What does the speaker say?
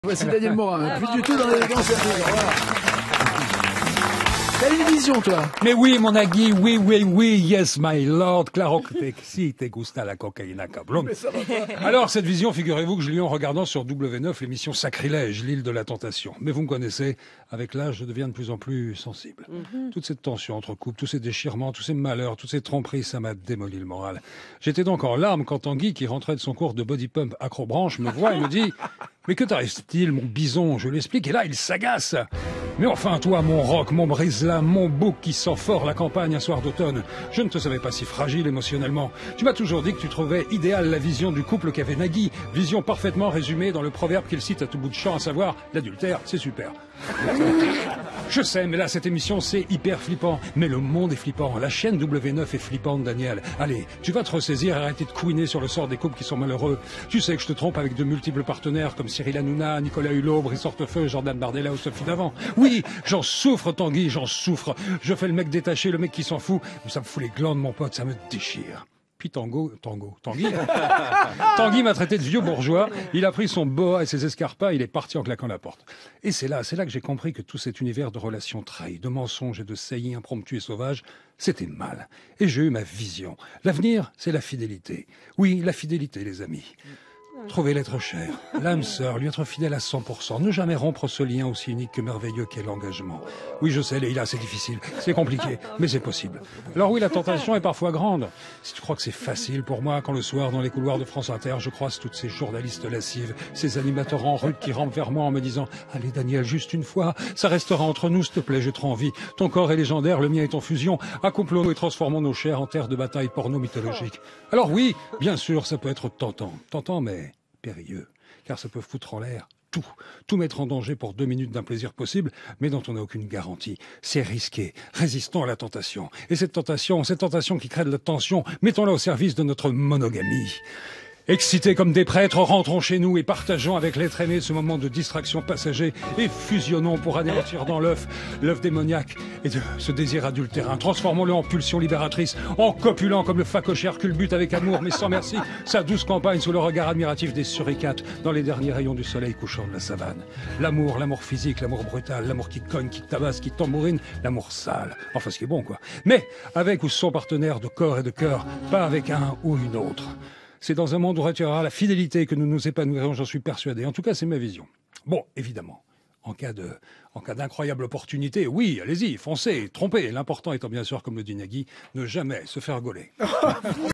Voici Daniel Morin, plus du tout dans l'élégance service. Voilà. T'as une vision, toi? Mais oui, mon Agui, oui, yes, my lord, claro que si te gusta la cocaïna, cabrón. Alors, cette vision, figurez-vous que je l'ai eue en regardant sur W9 l'émission Sacrilège, l'île de la tentation. Mais vous me connaissez, avec l'âge, je deviens de plus en plus sensible. Toute cette tension entre couples, tous ces déchirements, tous ces malheurs, toutes ces tromperies, ça m'a démoli le moral. J'étais donc en larmes quand Tanguy, qui rentrait de son cours de body pump acrobranche, me voit et me dit « Mais que t'arrive-t-il, mon bison ?» Je lui explique, et là, il s'agace. Mais enfin, toi, mon roc, mon brise-lame, mon bouc qui sent fort la campagne un soir d'automne, je ne te savais pas si fragile émotionnellement. Tu m'as toujours dit que tu trouvais idéale la vision du couple qu'avait Nagui, vision parfaitement résumée dans le proverbe qu'il cite à tout bout de champ, à savoir « l'adultère, c'est super ». Je sais, mais là, cette émission, c'est hyper flippant. Mais le monde est flippant. La chaîne W9 est flippante, Daniel. Allez, tu vas te ressaisir et arrêter de couiner sur le sort des couples qui sont malheureux. Tu sais que je te trompe avec de multiples partenaires comme Cyril Hanouna, Nicolas Hulot, Brice Hortefeux, Jordan Bardella ou Sophie Davant. Oui, j'en souffre, Tanguy, j'en souffre. Je fais le mec détaché, le mec qui s'en fout. Mais ça me fout les glandes, mon pote, ça me déchire. Puis Tanguy m'a traité de vieux bourgeois, il a pris son boa et ses escarpins, il est parti en claquant la porte. Et c'est là que j'ai compris que tout cet univers de relations trahies, de mensonges et de saillies impromptues et sauvages, c'était mal. Et j'ai eu ma vision. L'avenir, c'est la fidélité. Oui, la fidélité, les amis. Trouver l'être cher, l'âme sœur, lui être fidèle à 100%, ne jamais rompre ce lien aussi unique que merveilleux qu'est l'engagement. Oui, je sais, Leïla, c'est difficile, c'est compliqué, mais c'est possible. Alors oui, la tentation est parfois grande. Si tu crois que c'est facile pour moi, quand le soir, dans les couloirs de France Inter, je croise toutes ces journalistes lascives, ces animateurs en rude qui rampent vers moi en me disant « Allez, Daniel, juste une fois, ça restera entre nous, s'il te plaît, j'ai trop envie. Ton corps est légendaire, le mien est en fusion. Accouplons-nous et transformons nos chairs en terre de bataille porno-mythologique. » Alors oui, bien sûr, ça peut être tentant, mais périlleux, car ça peut foutre en l'air tout mettre en danger pour 2 minutes d'un plaisir possible, mais dont on n'a aucune garantie. C'est risqué, résistons à la tentation. Et cette tentation qui crée de la tension, mettons-la au service de notre monogamie. Excités comme des prêtres, rentrons chez nous et partageons avec l'être aimé ce moment de distraction passager et fusionnons pour anéantir dans l'œuf démoniaque et de ce désir adultérin. Transformons-le en pulsion libératrice, en copulant comme le phacochère culbute avec amour mais sans merci sa douce campagne sous le regard admiratif des suricates dans les derniers rayons du soleil couchant de la savane. L'amour physique, l'amour brutal, l'amour qui cogne, qui tabasse, qui tambourine, l'amour sale. Enfin, ce qui est bon, quoi. Mais avec ou sans partenaire de corps et de cœur, pas avec un ou une autre. C'est dans un monde où retirera la fidélité que nous nous épanouirons, j'en suis persuadé. En tout cas, c'est ma vision. Bon, évidemment, en cas d'incroyable opportunité, oui, allez-y, foncez, trompez. L'important étant bien sûr, comme le dit Nagui, ne jamais se faire gauler.